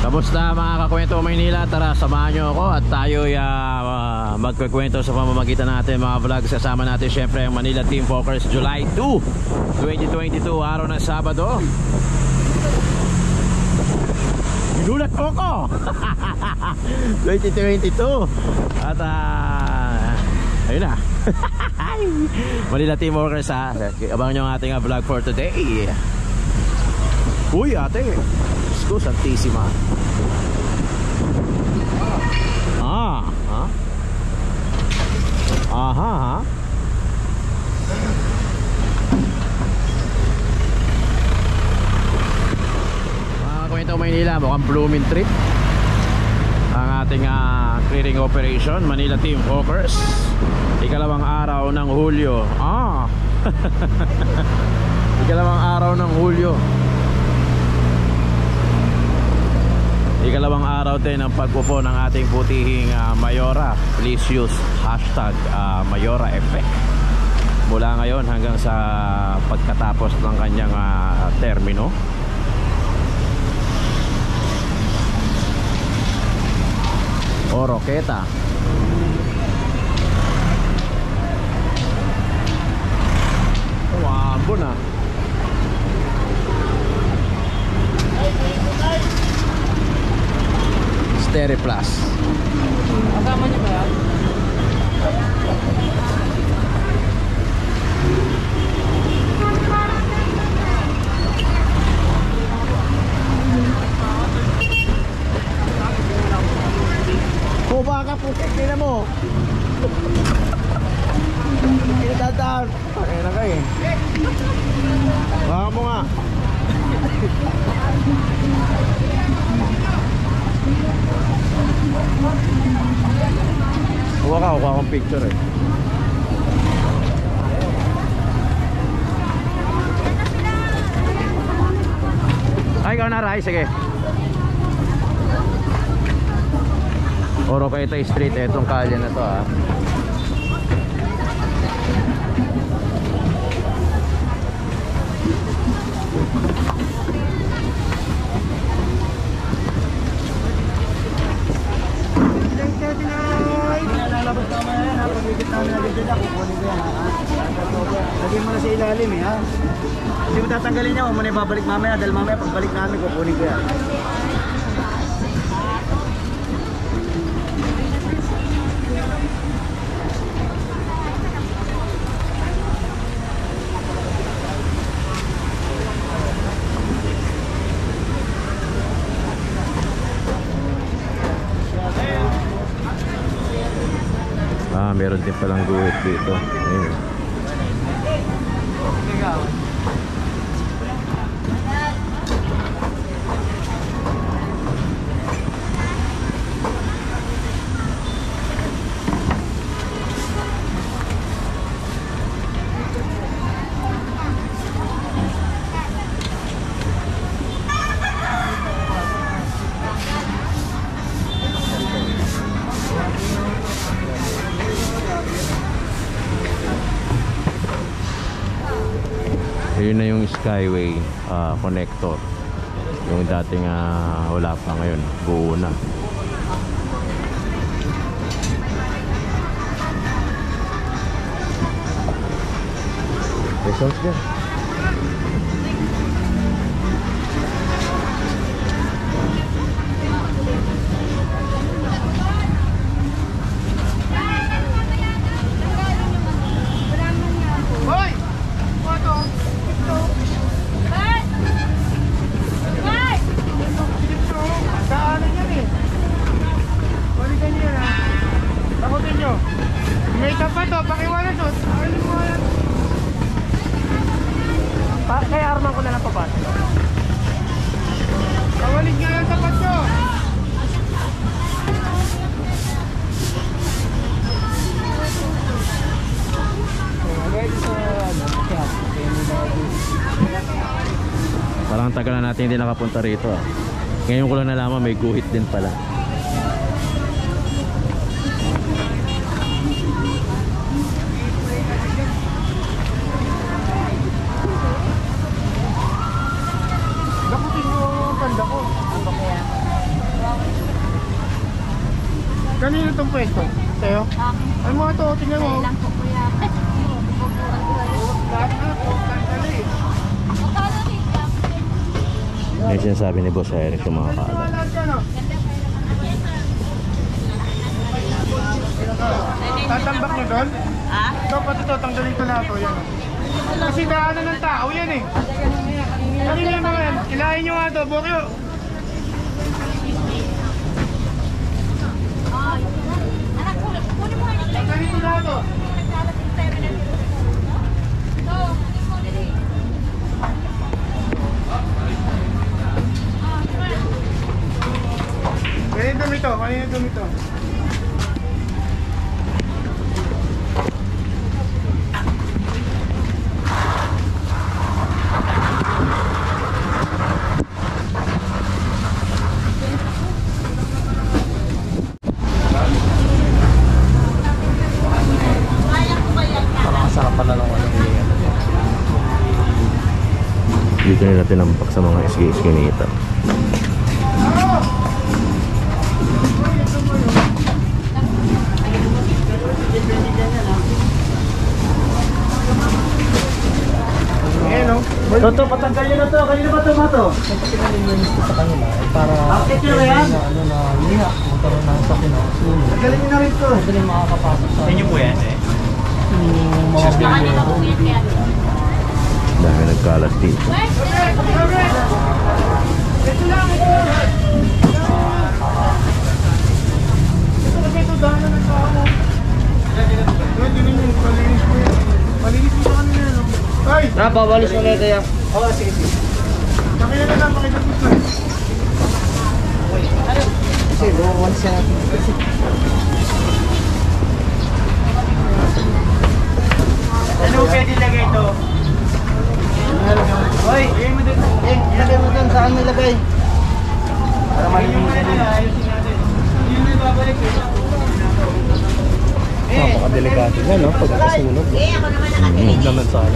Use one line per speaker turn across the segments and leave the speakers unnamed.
Kamusta mga kakwento Maynila? Tara, samahan nyo ako at tayo magkukwento sa pamamagitan natin mga vlogs. Kasama natin syempre ang Manila Team Walkers July 2, 2022, araw ng Sabado. Ginulat ko ko 2022. At ayun na Manila Team Walkers ha. Abangan nyo ang ating vlog for today. Uy ate, Diyos ko, Santissima. Aha. Mga kwento Maynila, mukhang blooming trip ang ating clearing operation, Manila Team Walkers. Ikalawang araw ng Hulyo. Ikalawang araw ng Hulyo. Ikalawang araw din ang pagpupo ng ating putihing Mayora. Please use hashtag Mayora Effect mula ngayon hanggang sa pagkatapos ng kanyang termino. O Roqueta. Wabo na. Stereo Plus.
Kasama niyo ba yan?
Kuba ka po, tingnan mo. Kinadadaan. Ay na kayo. Baka mo nga. Kuha akong picture eh. Ay, ikaw na Rai, sige. Oroqueta Street, etong kalye na to ah.
Lalabas ka maya yan ha. Pag-ikit namin agad dyan, kukunin ko yan ha. Lagyan mo na sa ilalim eh ha. Hindi mo tatanggalin niya, huwag mo na ibabalik mamaya. Dahil mamaya pagbalik namin, kukunin ko yan.
Meron din palang guhit dito. Ayun. Yun na yung Skyway connector. Yung dating wala pa, ngayon buo na. Sounds good.
May tapat o, pakiwala to. Kaya arman ko na lang papat. Kawalig nga lang tapat nyo.
Parang tagal na natin hindi nakapunta rito ah. Ngayon ko lang nalaman may guhit din pala.
Dakutin mo ang panda ko. Ano ba kaya? Kanino itong pwesto? Sa'yo? Ano mo ito? Tingnan mo.
Lang po kuya.
Lahat na, tanggali.
Yung sinasabi ni Boss Eric yung mga kalat.
Lahat yan, oh. Tatambak nyo doon?
Ha?
Ito, pati ito, tanggalin ko na ito. Yan. Kasi daanan ng tao yan eh. Kanina yung mga yan. Kilahin nyo nga ito, Bokyo.
Anak, kunin mo nga.
Tanggalin ko na ito. Kanina dumito, kanina dumito.
Dito nila tinampak sa mga iskinita.
Ayan o. Toto, patanggal nyo na to. Kanina ba ito, Mato?
Kasi pinalinis ko sa kanila para
Bakit yun na yan?
na liha, magkaroon ng sakit na sulo.
Tanggalin nyo na rin to.
Madali makakapasok sa
Inyo po yan eh?
yung mga bilyo.
Dami nagkalat dito.
Ito lang, ito lang. Ito kasi ito, daanan ng tao. Pwede ninyo, palinis mo yan. Palinis mo sa kanila, no? Ay!
Babalis ulit kaya.
Oo, sige, sige. Pakila na lang, pakitapos na.
Kasi once siya natin.
Ano pwede lagay ito?
Hoy! Ilagay mo dun, saan nilagay?
Para malinisan nila, ayusin natin. Hindi na ibabalik eh.
Napakadelikado na, no? Pagkakasunod.
Ako naman nakatinig.
Naman sana.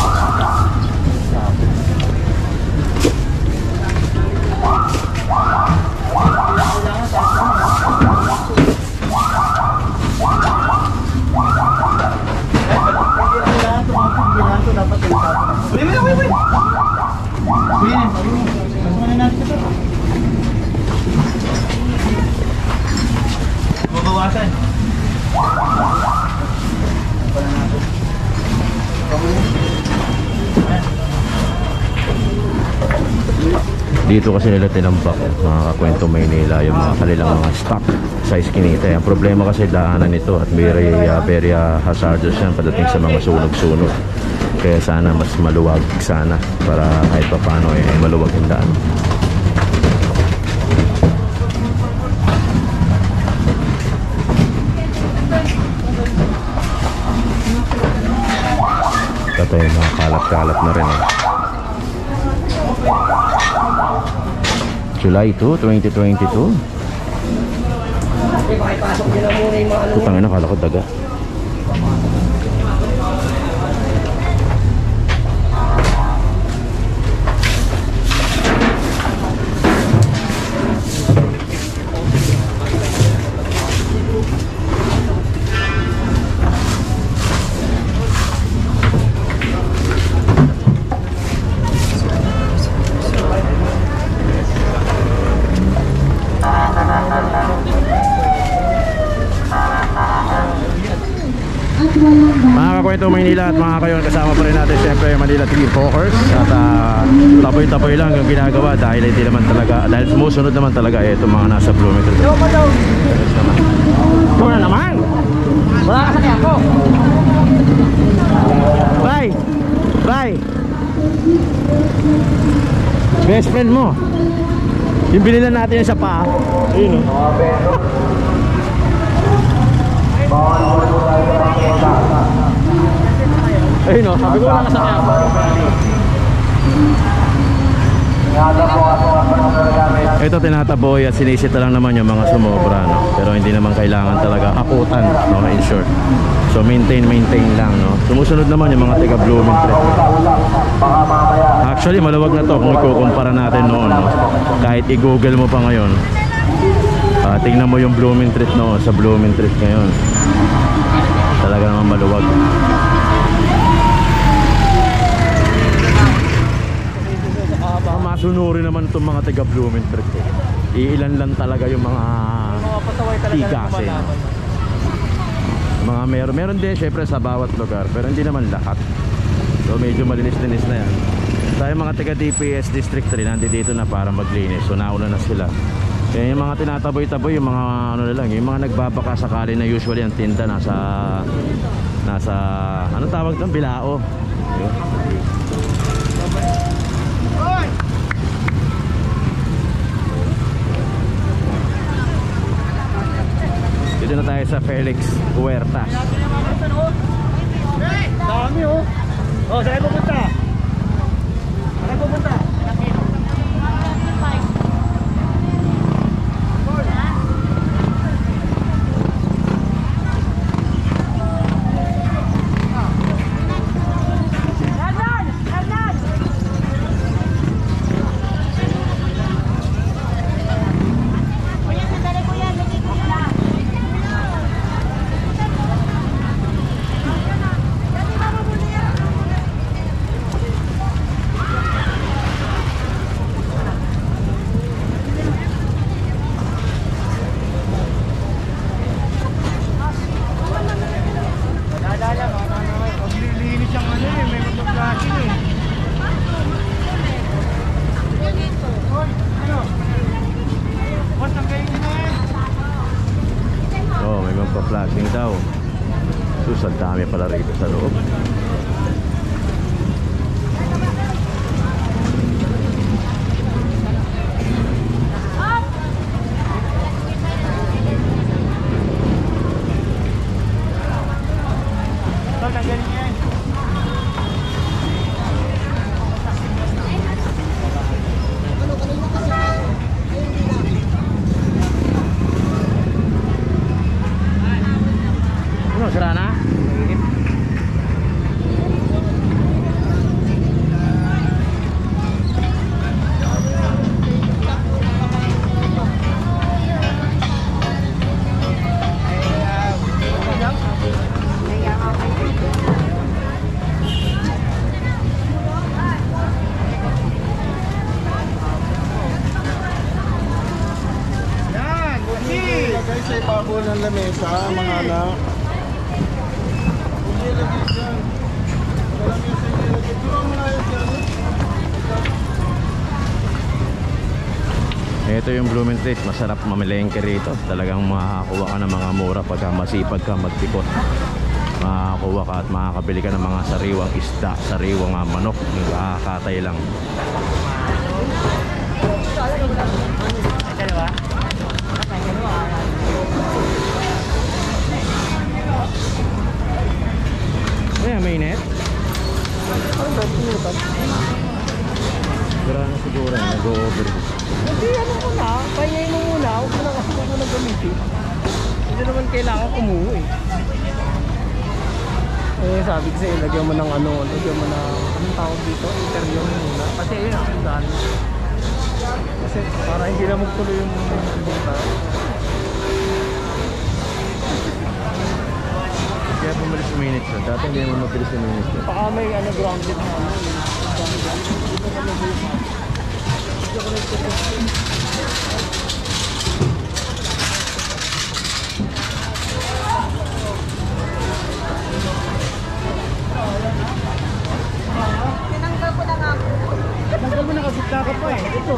Mabawasan.
Dito kasi nila tinampak mga kakwento Maynila yung mga kanilang mga stock sa iskinita. Ang problema kasi daanan nito at very hazardous yan pagdating sa mga sunog-sunog. Kaya sana mas maluwag sana para kahit pa paano maluwag yung daan. Tatay mga kalat-kalat na rin July 2, 2022. Putang ina, kala ko daga. Mga kakwento Maynila at mga kayon, kasama pa rin natin siyempre Manila Team Focus at tapoy-tapoy lang yung ginagawa dahil hindi naman talaga, dahil sumusunod naman talaga itong mga nasa Bloomington. Muna naman! Wala ka sakya ako! Bye! Bye! Best friend mo! Yung binilan natin yung sa paa. Ayun o. Ayun o, sabi ko wala kasakya ako. Ito tinataboy at sinisita lang naman yung mga sumobra, no? Pero hindi naman kailangan talaga akutan, no? In short. So maintain lang, no? Sumusunod naman yung mga taga Bloomington. Actually maluwag na to kung ikukumpara natin noon, no? Kahit i-google mo pa ngayon, Tingnan mo yung blooming treat noon sa blooming treat ngayon. Talaga naman maluwag. Masunuri naman itong mga taga blooming treat eh. Iilan lang talaga yung mga tigasin. Mga meron din syempre sa bawat lugar, pero hindi naman lahat. So medyo malinis-linis na yan. Tayo mga taga DPS District 3 nandito na para maglinis. So nauna na sila. Kaya yung mga tinataboy-taboy, yung mga ano na lang, yung mga nagbabaka sakali na usually ang tinda nasa anong tawag doon? Bilao. Dito na tayo sa Felix Huertas.
Dami oh. Oh, saan pupunta? Saan pupunta?
Flashing daw. Sus, ang dami pala rito sa loob. Sira na?
Guys, sa ibabaw ng lamesa, mga anak.
Ito yung blooming treat, masarap mamilengke rito. Talagang makakakuha ka ng mga mura pagka masipag ka magtikot. Makakakuha ka at makakabili ka ng mga sariwang isda, sariwang manok, nakakatay lang. Kaya may net? Sira na siguro, nag-o-over.
Hindi, ano ko na, pahingayin mo muna, huwag mo na gamitin. Hindi naman kailangan kumuha eh. Eh, sabi ko sa'yo, lagyan mo ng lagyan mo ng, anong tawag dito, interview mo muna. Kasi yun, ang dami. Kasi para hindi na magtuloy yung bunta.
Kaya pumalis yung minutes na. Dati hindi naman mabilis yung minutes na.
Baka may grounded na
Tinanggal ko na nga po.
Tanggal mo na kasi ka pa eh. Ito.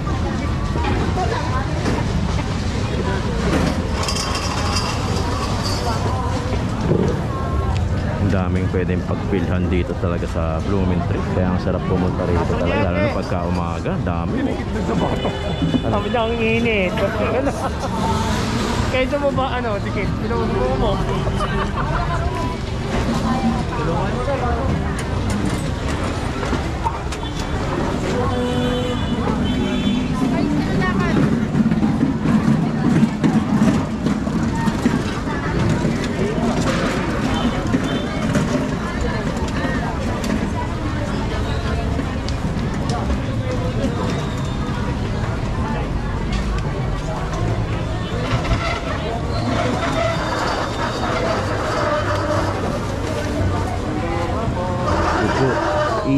Ang daming pwedeng pagpilhan dito talaga sa blooming treat. Kaya ang sarap pumunta rito talaga. Lalo na pagka umaga, dami.
sabi niya, ang init. Kahit sa baba, dikit. Pinamasuko mo.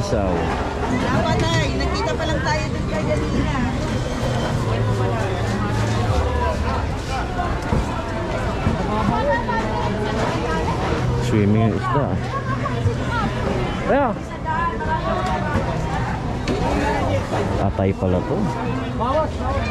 isaw.
Dapat ay, nakita pa lang tayo dun kay Janina.
Swimming yung isda.
Yeah.
Tatay pala to.
Bawas, bawas.